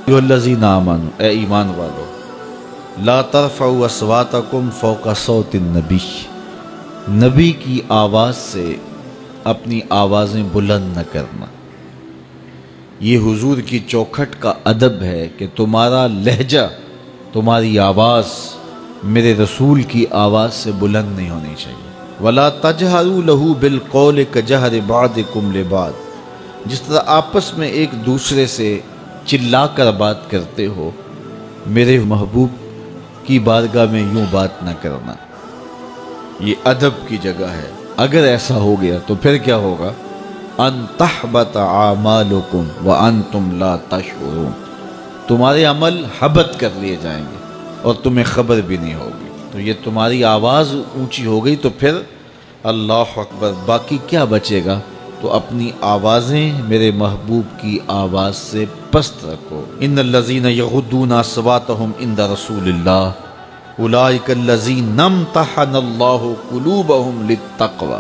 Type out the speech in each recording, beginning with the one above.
अय्युहल्लज़ीन आमनू, ए ईमान वालो, ला तरफ़उ अस्वातकुम फ़ौक़ सौतिन नबी, नबी की आवाज़ से अपनी आवाज़ें बुलंद न करना। ये हुजूर की चौखट का अदब है कि तुम्हारा लहजा, तुम्हारी आवाज़ मेरे रसूल की आवाज़ से बुलंद नहीं होनी चाहिए। वला तजहरू लहू बिल कौल कजहर बादिकुम लिबाद, जिस तरह आपस में एक दूसरे से चिल्ला कर बात करते हो, मेरे महबूब की बारगाह में यूं बात न करना। ये अदब की जगह है। अगर ऐसा हो गया तो फिर क्या होगा? अन तहबत आमालुकुम व अंतुम ला तशउरून, तुम्हारे अमल हबत कर लिए जाएंगे और तुम्हें खबर भी नहीं होगी। तो ये तुम्हारी आवाज़ ऊंची हो गई तो फिर अल्लाह अकबर, बाकी क्या बचेगा? तो अपनी आवाज़ें मेरे महबूब की आवाज़ से पस्त रखो। इन्नल्लज़ीना यग़ुद्दूना अस्वातहुम इंदा रसूलिल्लाह उलाइकल्लज़ीना इम्तहनल्लाहु क़ुलूबहुम लित्तक़वा,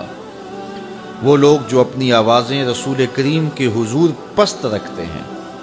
वो लोग जो अपनी आवाज़ें रसूल करीम के हुजूर पस्त रखते हैं।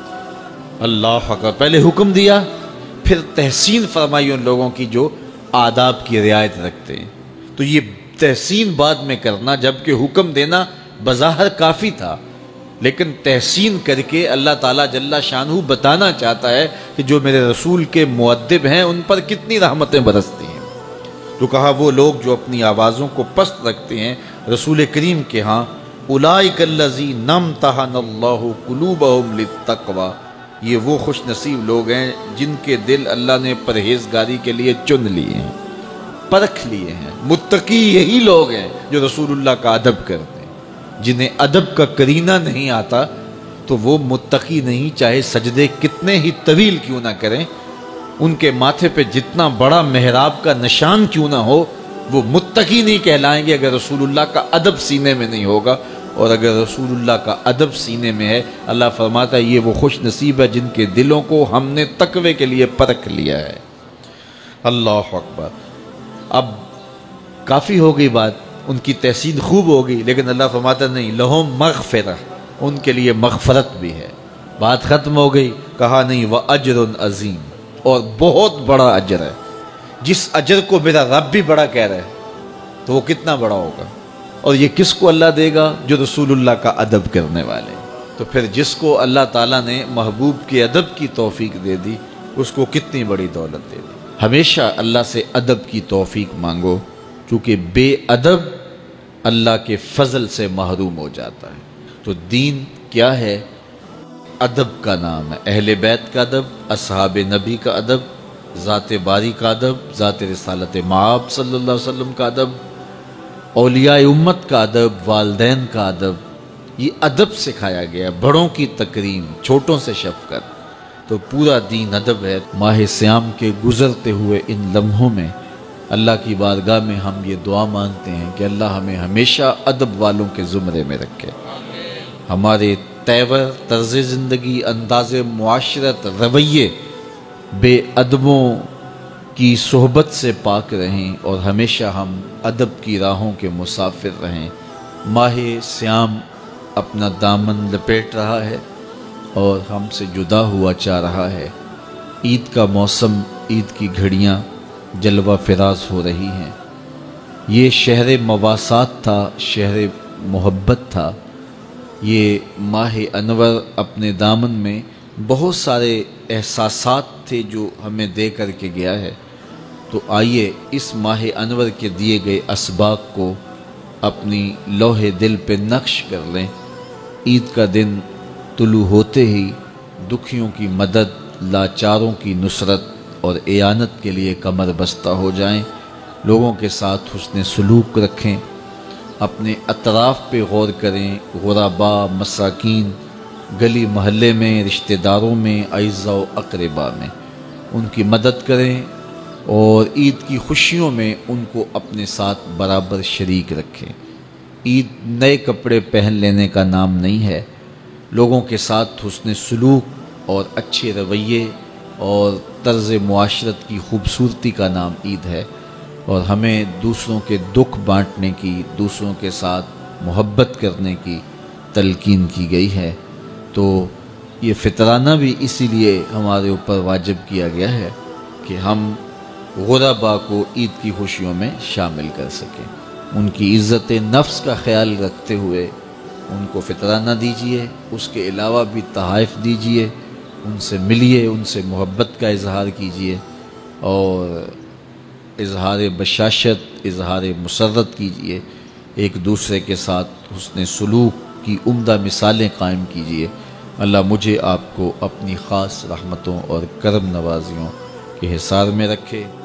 अल्लाह अकबर, पहले हुक्म दिया, फिर तहसीन फरमाई उन लोगों की जो आदाब की रियायत रखते हैं। तो ये तहसीन बाद में करना, जबकि हुक्म देना बज़ाहिर काफ़ी था, लेकिन तहसीन करके अल्लाह ताला जल्ला शानहू बताना चाहता है कि जो मेरे रसूल के मुअद्दिब हैं उन पर कितनी रहमतें बरसती हैं। तो कहा वो लोग जो अपनी आवाज़ों को पस्त रखते हैं रसूल करीम के यहाँ, उलाइकल्लज़ीना इम्तहनल्लाहु क़ुलूबहुम लित्तक़वा, ये वो खुश नसीब लोग हैं जिनके दिल अल्लाह ने परहेज़गारी के लिए चुन लिए हैं, परख लिए हैं। मुत्तकी यही लोग हैं जो रसूलुल्लाह का अदब करते हैं। जिन्हें अदब का करीना नहीं आता तो वो मुत्तकी नहीं, चाहे सजदे कितने ही तवील क्यों ना करें, उनके माथे पे जितना बड़ा मेहराब का निशान क्यों ना हो, वो मुत्तकी नहीं कहलाएंगे अगर रसूलुल्लाह का अदब सीने में नहीं होगा। और अगर रसूलुल्लाह का अदब सीने में है, अल्लाह फरमाता है ये वो खुश नसीब है जिनके दिलों को हमने तकवे के लिए परख लिया है। अल्लाह अकबर। अब काफ़ी हो गई बात, उनकी तहसीन खूब होगी, लेकिन अल्लाह फरमाता नहीं, लहुम मग़फ़िरह, उनके लिए मग़फ़रत भी है। बात ख़त्म हो गई। कहा नहीं, व अजरुन अज़ीम, और बहुत बड़ा अजर है। जिस अजर को मेरा रब भी बड़ा कह रहा है तो वो कितना बड़ा होगा। और ये किसको अल्लाह देगा? जो रसूलुल्लाह का अदब करने वाले। तो फिर जिसको अल्लाह ताला ने महबूब के अदब की तौफीक दे दी, उसको कितनी बड़ी दौलत दे दी। हमेशा अल्लाह से अदब की तौफीक मांगो, चूँकि बेअदब अल्लाह के फ़ज़ल से महरूम हो जाता है। तो दीन क्या है? अदब का नाम है। अहले बैत का अदब, असहाब नबी का अदब, ज़ात बारी का अदब, ज़ात रिसालत माब सल्लल्लाहु अलैहि वसल्लम का अदब, औलियाए उम्मत का अदब, वालदैन का अदब। ये अदब सिखाया गया। बड़ों की तकरीम, छोटों से शफ़क़त। तो पूरा दीन अदब है। माह सियाम के गुज़रते हुए इन लम्हों में अल्लाह की बारगाह में हम ये दुआ मांगते हैं कि अल्लाह हमें हमेशा अदब वालों के ज़ुमरे में रखे। हमारे तेवर, तर्ज़ ज़िंदगी, अंदाज़ मुआशरत, रवैये बेअदबों की सोहबत से पाक रहें और हमेशा हम अदब की राहों के मुसाफिर रहें। माह सियाम अपना दामन लपेट रहा है और हमसे जुदा हुआ चाह रहा है। ईद का मौसम, ईद की घड़ियाँ जलवा फिराज हो रही हैं। ये शहर मवासात था, शहर मोहब्बत था। ये माह अनवर अपने दामन में बहुत सारे एहसासात थे जो हमें दे कर के गया है। तो आइए इस माह अनवर के दिए गए असबाब को अपनी लोहे दिल पे नक्श कर लें। ईद का दिन तुलू होते ही दुखियों की मदद, लाचारों की नुसरत और एयानत के लिए कमर बस्ता हो जाएं। लोगों के साथ हुस्न सलूक रखें, अपने अतराफ़ पे गौर करें। गुरबा, मसाकीन, गली महल्ले में, रिश्तेदारों में, अइज़्ज़ा व अक़रबा में उनकी मदद करें और ईद की खुशियों में उनको अपने साथ बराबर शरीक रखें। ईद नए कपड़े पहन लेने का नाम नहीं है। लोगों के साथ हुस्न सलूक और अच्छे रवैये और तर्ज़ मुआशरत की खूबसूरती का नाम ईद है। और हमें दूसरों के दुख बांटने की, दूसरों के साथ मोहब्बत करने की तलकीन की गई है। तो یہ فطرانہ بھی اسی لیے ہمارے اوپر واجب کیا گیا ہے کہ ہم غربا کو عید کی خوشیوں میں شامل کر سکیں، ان کی عزت نفس کا خیال رکھتے ہوئے ان کو فطرانہ دیجئے، اس کے علاوہ بھی تحائف دیجئے، ان سے ملیے، ان سے محبت کا اظہار کیجئے اور اظہار بشاشت، اظہار مسرت کیجئے، ایک دوسرے کے ساتھ حسن سلوک کی عمدہ مثالیں قائم کیجئے۔ اللہ مجھے آپ کو اپنی خاص رحمتوں اور کرم نوازیوں کے حصار میں رکھے۔